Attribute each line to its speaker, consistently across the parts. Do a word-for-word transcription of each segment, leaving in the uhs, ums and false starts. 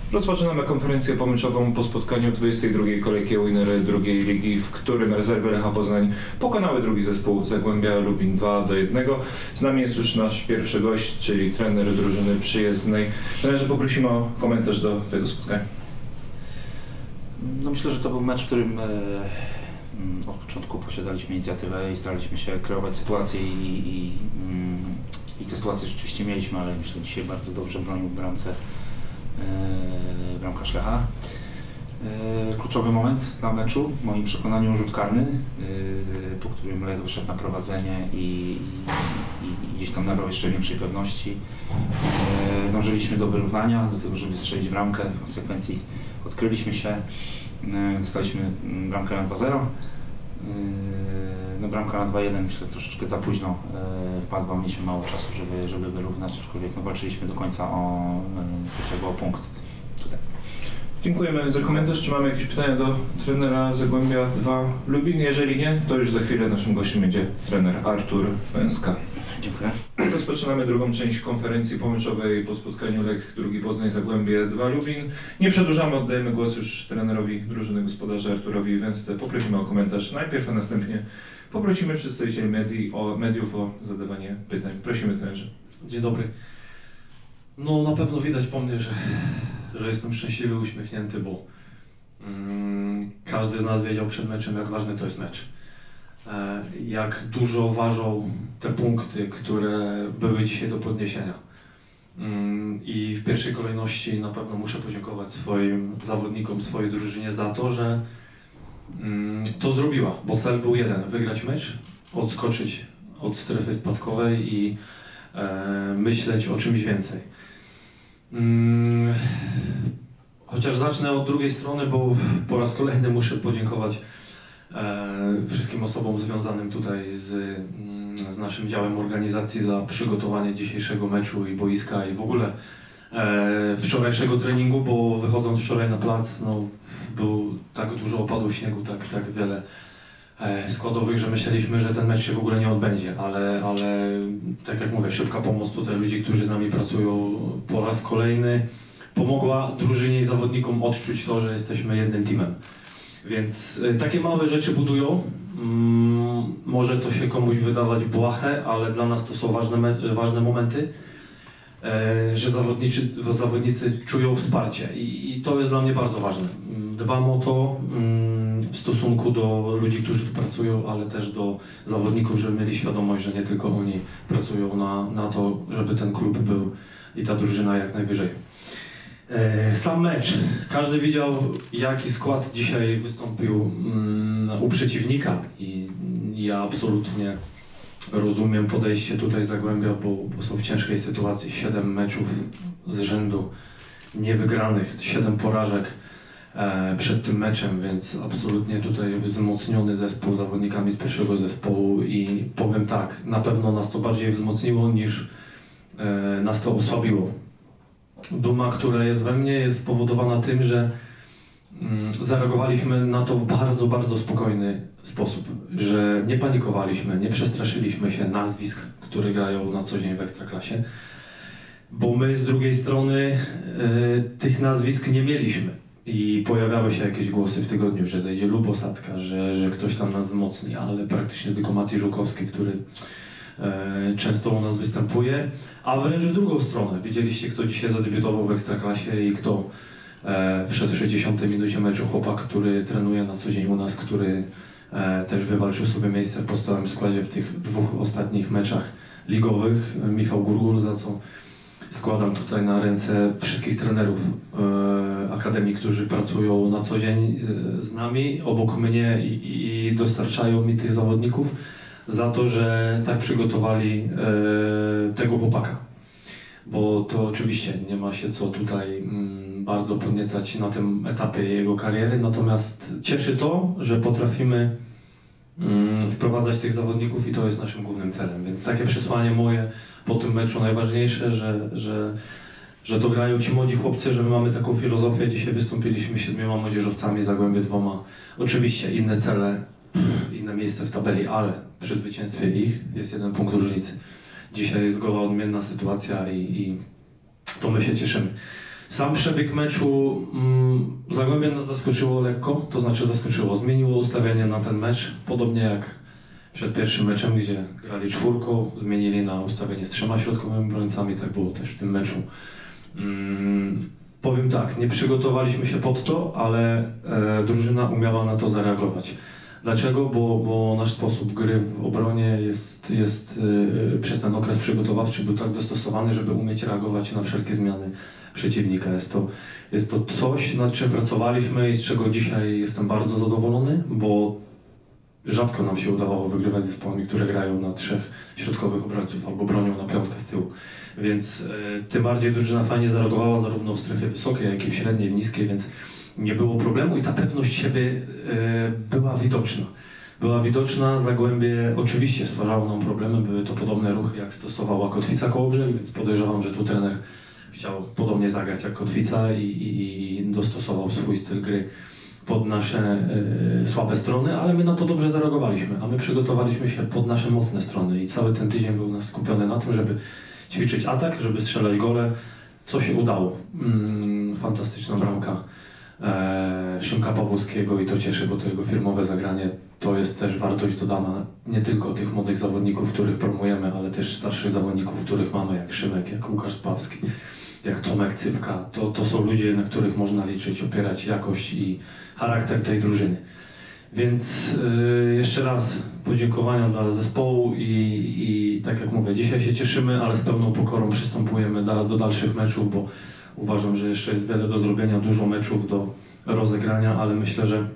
Speaker 1: Rozpoczynamy konferencję pomyczową po spotkaniu dwudziestej drugiej kolejki Winery drugiej ligi, w którym rezerwy Lecha Poznań pokonały drugi zespół Zagłębia Lubin dwa do jednego. Z nami jest już nasz pierwszy gość, czyli trener drużyny przyjezdnej. Trenerze, poprosimy o komentarz do tego spotkania.
Speaker 2: No myślę, że to był mecz, w którym e, od początku posiadaliśmy inicjatywę i staraliśmy się kreować sytuację i, i, i te sytuacje rzeczywiście mieliśmy, ale myślę, że dzisiaj bardzo dobrze bronił w bramce e, bramkarz Lecha. E, kluczowy moment na meczu, w moim przekonaniu rzut karny, e, po którym Lech wyszedł na prowadzenie i, i, i gdzieś tam nabrał jeszcze większej pewności. E, dążyliśmy do wyrównania, do tego, żeby strzelić bramkę, w konsekwencji odkryliśmy się, dostaliśmy bramkę na dwa zero. No bramka na dwa jeden, myślę, troszeczkę za późno wpadła, mieliśmy mało czasu, żeby, żeby wyrównać, aczkolwiek no, walczyliśmy do końca o, chociażby o punkt tutaj.
Speaker 1: Dziękujemy za komentarz. Czy mamy jakieś pytania do trenera Zagłębia dwa Lubin? Jeżeli nie, to już za chwilę naszym gościem będzie trener Artur Węska.
Speaker 2: Dziękuję.
Speaker 1: Rozpoczynamy drugą część konferencji pomyczowej po spotkaniu Lech drugi Poznań Zagłębie dwa Lubin. Nie przedłużamy, oddajemy głos już trenerowi drużyny gospodarza Arturowi Węsce. Poprosimy o komentarz najpierw, a następnie poprosimy przedstawicieli medii o, mediów o zadawanie pytań. Prosimy, trenerze.
Speaker 3: Dzień dobry. No na pewno widać po mnie, że, że jestem szczęśliwy, uśmiechnięty, bo mm, każdy z nas wiedział przed meczem, jak ważny to jest mecz. E, jak dużo ważą te punkty, które były dzisiaj do podniesienia. Mm, I w pierwszej kolejności na pewno muszę podziękować swoim zawodnikom, swojej drużynie za to, że mm, to zrobiła, bo cel był jeden, wygrać mecz, odskoczyć od strefy spadkowej i e, myśleć o czymś więcej. Hmm, chociaż zacznę od drugiej strony, bo po raz kolejny muszę podziękować e, wszystkim osobom związanym tutaj z, mm, z naszym działem organizacji za przygotowanie dzisiejszego meczu i boiska i w ogóle e, wczorajszego treningu, bo wychodząc wczoraj na plac, no, był tak dużo opadów śniegu, tak, tak wiele składowych, że myśleliśmy, że ten mecz się w ogóle nie odbędzie, ale, ale tak jak mówię, szybka pomoc tutaj ludzi, którzy z nami pracują po raz kolejny pomogła drużynie i zawodnikom odczuć to, że jesteśmy jednym teamem. Więc takie małe rzeczy budują. Mm, może to się komuś wydawać błahe, ale dla nas to są ważne, ważne momenty, e, że zawodnicy, zawodnicy czują wsparcie I, i to jest dla mnie bardzo ważne. Dbam o to mm, w stosunku do ludzi, którzy tu pracują, ale też do zawodników, żeby mieli świadomość, że nie tylko oni pracują na, na to, żeby ten klub był i ta drużyna jak najwyżej. E, sam mecz. Każdy widział, jaki skład dzisiaj wystąpił mm, u przeciwnika i ja absolutnie rozumiem podejście tutaj Zagłębia, bo, bo są w ciężkiej sytuacji. Siedem meczów z rzędu niewygranych, siedem porażek przed tym meczem, więc absolutnie tutaj wzmocniony zespół zawodnikami z pierwszego zespołu i powiem tak, na pewno nas to bardziej wzmocniło niż e, nas to osłabiło. Duma, która jest we mnie, jest spowodowana tym, że mm, zareagowaliśmy na to w bardzo, bardzo spokojny sposób, że nie panikowaliśmy, nie przestraszyliśmy się nazwisk, które grają na co dzień w Ekstraklasie, bo my z drugiej strony e, tych nazwisk nie mieliśmy. I pojawiały się jakieś głosy w tygodniu, że zejdzie Lubosatka, że, że ktoś tam nas wzmocni, ale praktycznie tylko Mati Żukowski, który e, często u nas występuje, a wręcz w drugą stronę. Widzieliście, kto dzisiaj zadebiutował w Ekstraklasie i kto e, wszedł w sześćdziesiątej minucie meczu, chłopak, który trenuje na co dzień u nas, który e, też wywalczył sobie miejsce w podstawowym składzie w tych dwóch ostatnich meczach ligowych, Michał Gurgul, za co składam tutaj na ręce wszystkich trenerów e, Akademii, którzy pracują na co dzień e, z nami, obok mnie i, i dostarczają mi tych zawodników za to, że tak przygotowali e, tego chłopaka. Bo to oczywiście nie ma się co tutaj mm, bardzo podniecać na tym etapie jego kariery, natomiast cieszy to, że potrafimy mm, wprowadzać tych zawodników i to jest naszym głównym celem. Więc takie przesłanie moje po tym meczu najważniejsze, że, że, że to grają ci młodzi chłopcy, że my mamy taką filozofię. Dzisiaj wystąpiliśmy siedmioma młodzieżowcami, Zagłębie dwoma. Oczywiście inne cele, inne miejsce w tabeli, ale przy zwycięstwie ich jest jeden punkt różnicy. Dzisiaj jest zgoła odmienna sytuacja i, i to my się cieszymy. Sam przebieg meczu mm, Zagłębie nas zaskoczyło lekko, to znaczy zaskoczyło, zmieniło ustawienie na ten mecz, podobnie jak przed pierwszym meczem, gdzie grali czwórką, zmienili na ustawienie z trzema środkowymi obrońcami, tak było też w tym meczu. Mm, powiem tak, nie przygotowaliśmy się pod to, ale e, drużyna umiała na to zareagować. Dlaczego? Bo, bo nasz sposób gry w obronie jest, jest yy, przez ten okres przygotowawczy był tak dostosowany, żeby umieć reagować na wszelkie zmiany przeciwnika. Jest to, jest to coś, nad czym pracowaliśmy i z czego dzisiaj jestem bardzo zadowolony, bo rzadko nam się udawało wygrywać z zespołami, które grają na trzech środkowych obrońców albo bronią na piątkę z tyłu. Więc yy, tym bardziej drużyna fajnie zareagowała zarówno w strefie wysokiej, jak i w średniej, w niskiej, więc nie było problemu i ta pewność siebie e, była widoczna. Była widoczna, Zagłębie oczywiście stwarzało nam problemy, były to podobne ruchy jak stosowała Kotwica Kołobrzeg, więc podejrzewam, że tu trener chciał podobnie zagrać jak Kotwica i, i, i dostosował swój styl gry pod nasze e, słabe strony, ale my na to dobrze zareagowaliśmy, a my przygotowaliśmy się pod nasze mocne strony i cały ten tydzień był nas skupiony na tym, żeby ćwiczyć atak, żeby strzelać gole, co się udało. Mm, fantastyczna bramka E, Szymka Pawłowskiego i to cieszy, bo to jego firmowe zagranie to jest też wartość dodana nie tylko tych młodych zawodników, których promujemy, ale też starszych zawodników, których mamy, jak Szymek, jak Łukasz Pawski, jak Tomek Cywka. To, to są ludzie, na których można liczyć, opierać jakość i charakter tej drużyny. Więc e, jeszcze raz podziękowania dla zespołu i, i tak jak mówię, dzisiaj się cieszymy, ale z pełną pokorą przystępujemy do, do dalszych meczów, bo uważam, że jeszcze jest wiele do zrobienia, dużo meczów do rozegrania, ale myślę, że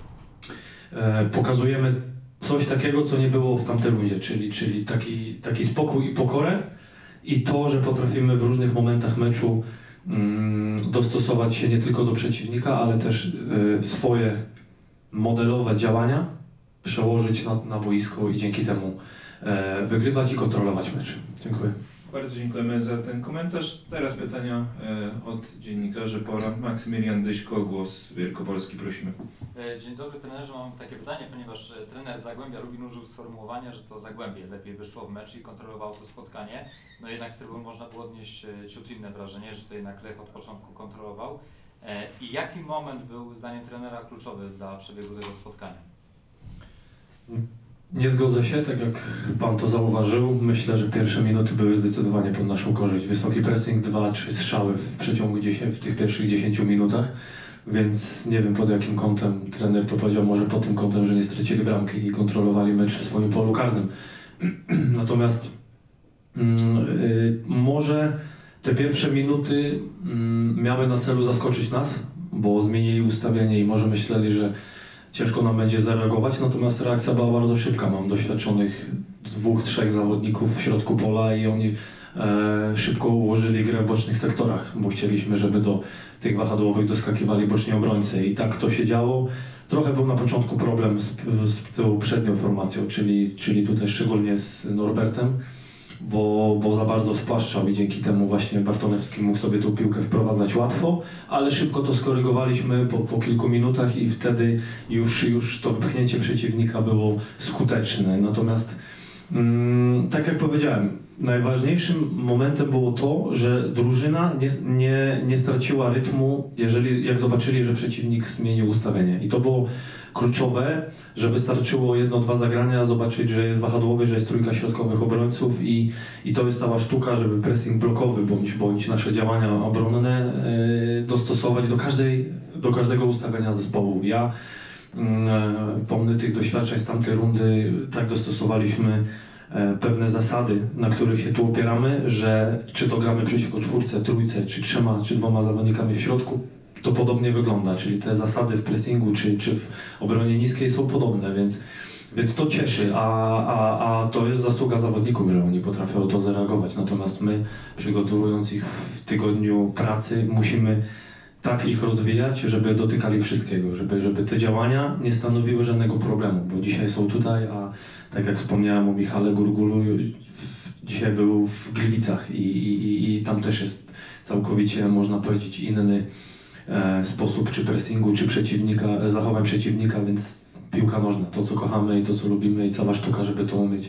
Speaker 3: e, pokazujemy coś takiego, co nie było w tamtej rundzie, czyli, czyli taki, taki spokój i pokorę i to, że potrafimy w różnych momentach meczu mm, dostosować się nie tylko do przeciwnika, ale też e, swoje modelowe działania przełożyć na, na boisko i dzięki temu e, wygrywać i kontrolować mecz. Dziękuję.
Speaker 1: Bardzo dziękujemy za ten komentarz. Teraz pytania e, od dziennikarzy. Pora. Maksymilian Dyśko, Głos Wielkopolski, prosimy.
Speaker 4: Dzień dobry trenerze, mam takie pytanie, ponieważ trener Zagłębia Lubin użył sformułowania, że to Zagłębie lepiej wyszło w mecz i kontrolowało to spotkanie. No jednak z trybuny można było odnieść ciut inne wrażenie, że to jednak Lech od początku kontrolował. I jaki moment był zdaniem trenera kluczowy dla przebiegu tego spotkania?
Speaker 3: Nie zgodzę się, tak jak Pan to zauważył. Myślę, że pierwsze minuty były zdecydowanie pod naszą korzyść. Wysoki pressing, dwa, trzy strzały w przeciągu dziesięciu, w tych pierwszych dziesięciu minutach, więc nie wiem pod jakim kątem trener to powiedział, może pod tym kątem, że nie stracili bramki i kontrolowali mecz w swoim polu karnym. Natomiast yy, może te pierwsze minuty yy, miały na celu zaskoczyć nas, bo zmienili ustawienie i może myśleli, że ciężko nam będzie zareagować, natomiast reakcja była bardzo szybka. Mam doświadczonych dwóch, trzech zawodników w środku pola i oni e, szybko ułożyli grę w bocznych sektorach, bo chcieliśmy, żeby do tych wahadłowych doskakiwali boczni obrońcy i tak to się działo. Trochę był na początku problem z, z tą przednią formacją, czyli, czyli tutaj szczególnie z Norbertem, bo, bo za bardzo spłaszczał i dzięki temu właśnie Bartolewski mógł sobie tą piłkę wprowadzać łatwo, ale szybko to skorygowaliśmy po, po kilku minutach i wtedy już, już to wypchnięcie przeciwnika było skuteczne. Natomiast mm, tak jak powiedziałem, najważniejszym momentem było to, że drużyna nie, nie, nie straciła rytmu, jeżeli, jak zobaczyli, że przeciwnik zmienił ustawienie. I to było kluczowe, że wystarczyło jedno, dwa zagrania, zobaczyć, że jest wahadłowy, że jest trójka środkowych obrońców i, i to jest cała sztuka, żeby pressing blokowy bądź, bądź nasze działania obronne e, dostosować do, każdej, do każdego ustawienia zespołu. Ja e, pomnę tych doświadczeń z tamtej rundy, tak dostosowaliśmy e, pewne zasady, na których się tu opieramy, że czy to gramy przeciwko czwórce, trójce, czy trzema, czy dwoma zawodnikami w środku, to podobnie wygląda, czyli te zasady w pressingu czy, czy w obronie niskiej są podobne, więc, więc to cieszy, a, a, a to jest zasługa zawodników, że oni potrafią to zareagować. Natomiast my, przygotowując ich w tygodniu pracy, musimy tak ich rozwijać, żeby dotykali wszystkiego, żeby, żeby te działania nie stanowiły żadnego problemu, bo dzisiaj są tutaj, a tak jak wspomniałem o Michale Gurgulu, dzisiaj był w Gliwicach i, i, i tam też jest całkowicie, można powiedzieć, inny sposób czy pressingu, czy przeciwnika, zachowań przeciwnika, więc piłka nożna, to co kochamy i to co lubimy i cała sztuka, żeby to umieć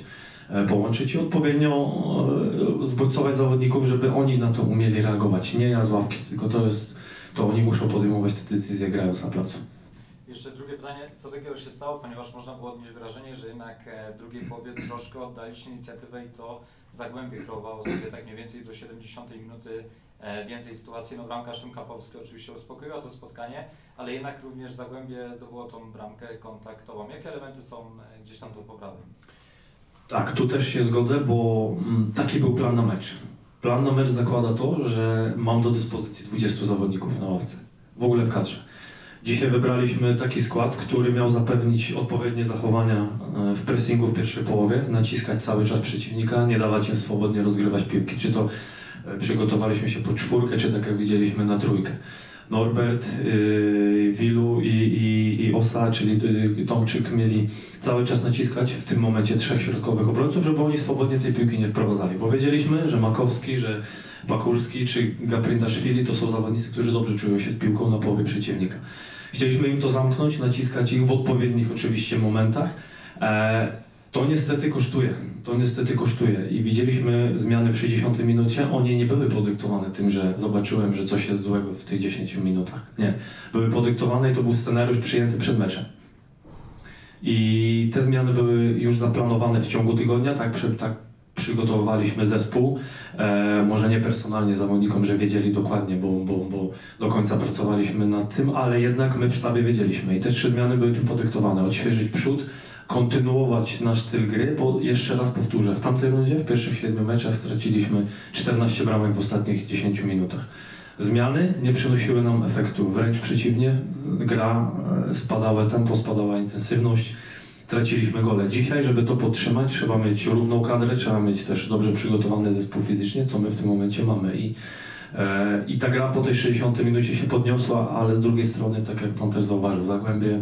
Speaker 3: połączyć i odpowiednio zbodźcować zawodników, żeby oni na to umieli reagować. Nie ja z ławki, tylko to jest, to oni muszą podejmować te decyzje grając na placu.
Speaker 4: Jeszcze drugie pytanie, co takiego się stało, ponieważ można było odnieść wrażenie, że jednak w drugiej połowie troszkę oddaliście inicjatywę i to Zagłębie kreowało sobie tak mniej więcej do siedemdziesiątej minuty więcej sytuacji. No bramka Szymka Polski oczywiście uspokoiła to spotkanie, ale jednak również Zagłębie zdobyło tą bramkę kontaktową. Jakie elementy są gdzieś tam do poprawy?
Speaker 3: Tak, tu też się zgodzę, bo taki był plan na mecz. Plan na mecz zakłada to, że mam do dyspozycji dwudziestu zawodników na ławce, w ogóle w kadrze. Dzisiaj wybraliśmy taki skład, który miał zapewnić odpowiednie zachowania w pressingu w pierwszej połowie, naciskać cały czas przeciwnika, nie dawać im swobodnie rozgrywać piłki. Czy to przygotowaliśmy się po czwórkę, czy tak jak widzieliśmy na trójkę. Norbert, yy, Wilu i, i, i Osa, czyli yy, Tomczyk mieli cały czas naciskać w tym momencie trzech środkowych obrońców, żeby oni swobodnie tej piłki nie wprowadzali. Bo wiedzieliśmy, że Makowski, że Bakulski czy Gaprindaszwili to są zawodnicy, którzy dobrze czują się z piłką na połowie przeciwnika. Chcieliśmy im to zamknąć, naciskać ich w odpowiednich oczywiście momentach. E, to niestety kosztuje, to niestety kosztuje i widzieliśmy zmiany w sześćdziesiątej minucie, one nie były podyktowane tym, że zobaczyłem, że coś jest złego w tych dziesięciu minutach. Nie, były podyktowane i to był scenariusz przyjęty przed meczem. I te zmiany były już zaplanowane w ciągu tygodnia, tak, przy, tak przygotowywaliśmy zespół, e, może nie personalnie zawodnikom, że wiedzieli dokładnie, bo, bo, bo do końca pracowaliśmy nad tym, ale jednak my w sztabie wiedzieliśmy i te trzy zmiany były tym podyktowane, odświeżyć przód, kontynuować nasz styl gry, bo jeszcze raz powtórzę, w tamtej rundzie, w pierwszych siedmiu meczach straciliśmy czternaście bramek w ostatnich dziesięciu minutach. Zmiany nie przynosiły nam efektu, wręcz przeciwnie, gra spadała, tempo spadała, intensywność, traciliśmy gole. Dzisiaj, żeby to podtrzymać, trzeba mieć równą kadrę, trzeba mieć też dobrze przygotowany zespół fizycznie, co my w tym momencie mamy. I, e, i ta gra po tej sześćdziesiątej minucie się podniosła, ale z drugiej strony, tak jak pan też zauważył, Zagłębie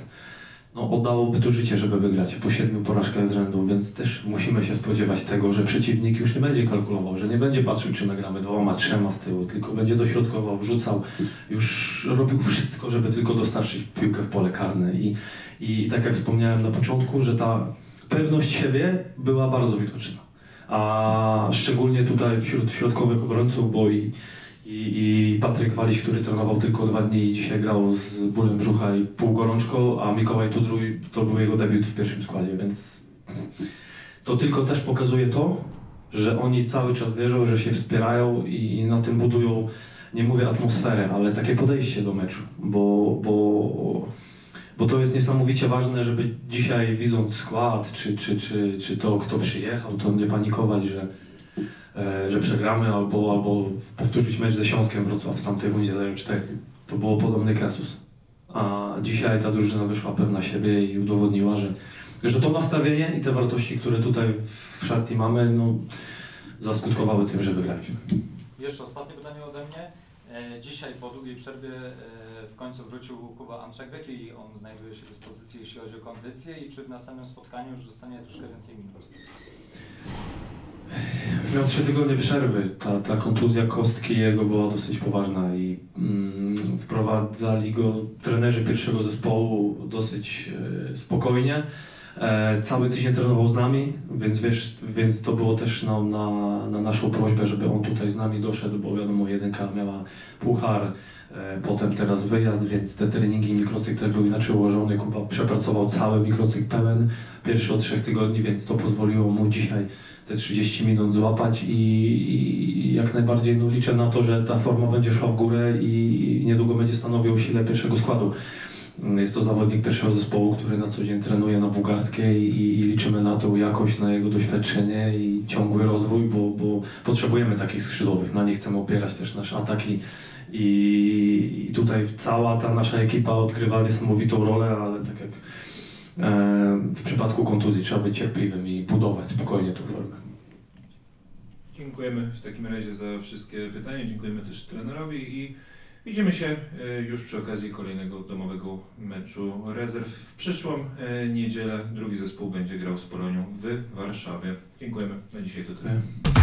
Speaker 3: no, oddałoby tu życie, żeby wygrać po siedmiu porażkach z rzędu, więc też musimy się spodziewać tego, że przeciwnik już nie będzie kalkulował, że nie będzie patrzył, czy my gramy dwoma, trzema z tyłu, tylko będzie dośrodkował, wrzucał, już robił wszystko, żeby tylko dostarczyć piłkę w pole karne. I, i tak jak wspomniałem na początku, że ta pewność siebie była bardzo widoczna, a szczególnie tutaj wśród środkowych obrońców, bo i I, i Patryk Waliś, który trenował tylko dwa dni i dzisiaj grał z bólem brzucha i półgorączką, a Mikołaj Tudruj to był jego debiut w pierwszym składzie, więc to tylko też pokazuje to, że oni cały czas wierzą, że się wspierają i na tym budują, nie mówię atmosferę, ale takie podejście do meczu, bo, bo, bo to jest niesamowicie ważne, żeby dzisiaj widząc skład, czy, czy, czy, czy to kto przyjechał, to nie panikować, że że przegramy, albo, albo powtórzyć mecz ze Śląskiem Wrocław w tamtej rundzie zajął cztery. To było podobny kasus. A dzisiaj ta drużyna wyszła pewna siebie i udowodniła, że, że to nastawienie i te wartości, które tutaj w szatni mamy, no, zaskutkowały tym, że wygraliśmy.
Speaker 4: Jeszcze ostatnie pytanie ode mnie. Dzisiaj po długiej przerwie w końcu wrócił Kuba Anczak. W jakiej on znajduje się dyspozycji, jeśli chodzi o kondycję i czy w następnym spotkaniu już dostanie troszkę więcej minut?
Speaker 3: Miał trzy tygodnie przerwy. Ta, ta kontuzja kostki jego była dosyć poważna i mm, wprowadzali go trenerzy pierwszego zespołu dosyć e, spokojnie. E, cały tydzień trenował z nami, więc, wiesz, więc to było też na, na, na naszą prośbę, żeby on tutaj z nami doszedł, bo wiadomo, jedynka miała puchar, e, potem teraz wyjazd, więc te treningi mikrocykl też był inaczej ułożony. Kuba przepracował cały mikrocykl pełen, pierwszy od trzech tygodni, więc to pozwoliło mu dzisiaj te trzydzieści minut złapać i, i jak najbardziej no, liczę na to, że ta forma będzie szła w górę i niedługo będzie stanowił o sile pierwszego składu. Jest to zawodnik pierwszego zespołu, który na co dzień trenuje na bułgarskiej i, i liczymy na tą jakość, na jego doświadczenie i ciągły rozwój, bo, bo potrzebujemy takich skrzydłowych, na nich chcemy opierać też nasze ataki i, i tutaj cała ta nasza ekipa odgrywa niesamowitą rolę, ale tak jak w przypadku kontuzji trzeba być cierpliwym i budować spokojnie tę formę.
Speaker 1: Dziękujemy w takim razie za wszystkie pytania, dziękujemy też trenerowi i widzimy się już przy okazji kolejnego domowego meczu rezerw. W przyszłą niedzielę drugi zespół będzie grał z Polonią w Warszawie. Dziękujemy, na dzisiaj to tyle.